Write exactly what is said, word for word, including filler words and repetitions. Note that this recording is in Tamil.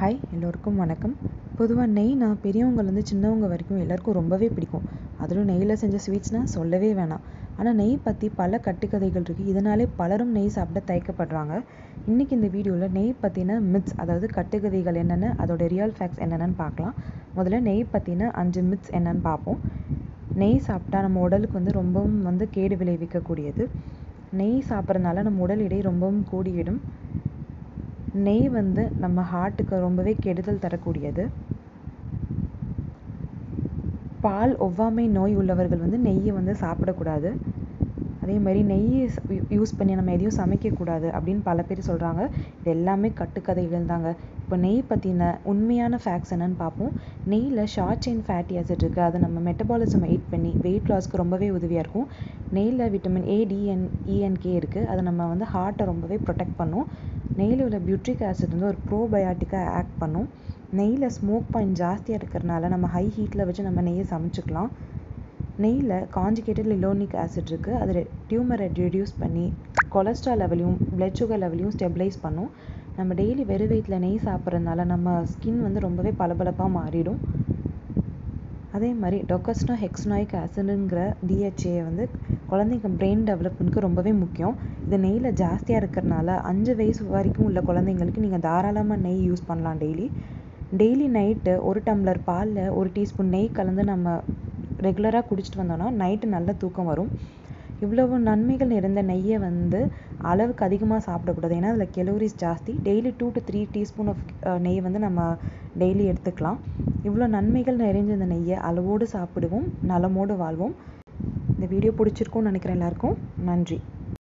ஹாய் எல்லோருக்கும் வணக்கம். பொதுவாக நெய்னா பெரியவங்கலேருந்து சின்னவங்க வரைக்கும் எல்லாருக்கும் ரொம்பவே பிடிக்கும். அதிலும் நெய்யில் செஞ்ச ஸ்வீட்ஸ்னால் சொல்லவே வேணாம். ஆனால் நெய் பற்றி பல கட்டுக்கதைகள் இருக்குது. இதனாலே பலரும் நெய் சாப்பிட தயக்கப்படுறாங்க. இன்றைக்கி இந்த வீடியோவில் நெய் பற்றின மித்ஸ், அதாவது கட்டுக்கதைகள் என்னென்ன, அதோட ரியல் ஃபேக்ட்ஸ் என்னென்னு பார்க்கலாம். முதல்ல நெய் பற்றின அஞ்சு மித்ஸ் என்னென்னு பார்ப்போம். நெய் சாப்பிட்டா நம்ம உடலுக்கு வந்து ரொம்பவும் வந்து கேடு விளைவிக்கக்கூடியது. நெய் சாப்பிட்றதுனால நம்ம உடல் எடை ரொம்பவும் கூடிவிடும். நெய் வந்து நம்ம ஹார்ட்டுக்கு ரொம்பவே கெடுதல் தரக்கூடியது. பால் ஒவ்வாமை நோய் உள்ளவர்கள் வந்து நெய்யை வந்து சாப்பிடக்கூடாது. அதே மாதிரி நெய் யூஸ் பண்ணி நம்ம எதையும் சமைக்கக்கூடாது அப்படின்னு பல பேர் சொல்கிறாங்க. இது எல்லாமே கட்டுக்கதைகள் தாங்க. இப்போ நெய் பற்றின உண்மையான ஃபேக்ட்ஸ் என்னென்னு பார்ப்போம். நெய்யில் ஷார்ட் செயின் ஃபேட்டி ஆசிட் இருக்குது. அது நம்ம மெட்டபாலிசம் எயிட் பண்ணி வெயிட் லாஸ்க்கு ரொம்பவே உதவியாக இருக்கும். நெய்யில் vitamin A, D and E and K இருக்குது. அதை நம்ம வந்து ஹார்ட்டை ரொம்பவே ப்ரொடெக்ட் பண்ணும். நெய்யில் உள்ள பியூட்ரிக் ஆசிட் வந்து ஒரு ப்ரோபயாட்டிக்காக ஆக்ட் பண்ணும். நெய்யில் ஸ்மோக் பாயிண்ட் ஜாஸ்தியாக இருக்கிறனால நம்ம ஹை ஹீட்டில் வச்சு நம்ம நெய்யை சமைச்சிக்கலாம். நெய்யில் காஞ்சிகேட்டட் லினோலிக் ஆசிட் இருக்குது. அது டியூமரை ரெடியூஸ் பண்ணி கொலஸ்ட்ரால் லெவலையும் பிளட் சுகர் லெவலையும் ஸ்டெபிளைஸ் பண்ணும். நம்ம டெய்லி வெறும் வயிற்றில் நெய் சாப்பிட்றதுனால நம்ம ஸ்கின் வந்து ரொம்பவே பளபளப்பாக மாறிடும். அதே மாதிரி டொக்கஸ்னோ ஹெக்ஸ்னாயிக் ஆசிடுங்கிற டிஹெச்ஏ வந்து குழந்தைங்க பிரெயின் டெவலப்மெண்ட்க்கு ரொம்பவே முக்கியம். இது நெய்யில் ஜாஸ்தியாக இருக்கிறனால அஞ்சு வயசு வரைக்கும் உள்ள குழந்தைங்களுக்கு நீங்கள் தாராளமாக நெய் யூஸ் பண்ணலாம். டெய்லி டெய்லி நைட்டு ஒரு டம்ளர் பாலில் ஒரு டீஸ்பூன் நெய் கலந்து நம்ம ரெகுலராக குடிச்சிட்டு வந்தோம்னா நைட்டு நல்ல தூக்கம் வரும். இவ்வளவு நன்மைகள் நிறைந்த நெய்யை வந்து அளவுக்கு அதிகமாக சாப்பிடக்கூடாது. ஏன்னா அதில் கெலோரிஸ் ஜாஸ்தி. Daily two to three teaspoon of நெய் வந்து நம்ம டெய்லி எடுத்துக்கலாம். இவ்வளோ நன்மைகள் நிறைஞ்ச இந்த நெய்யை அளவோடு சாப்பிடுவோம், நலமோடு வாழ்வோம். இந்த வீடியோ பிடிச்சிருக்கும்னு நினைக்கிறேன். எல்லாருக்கும் நன்றி.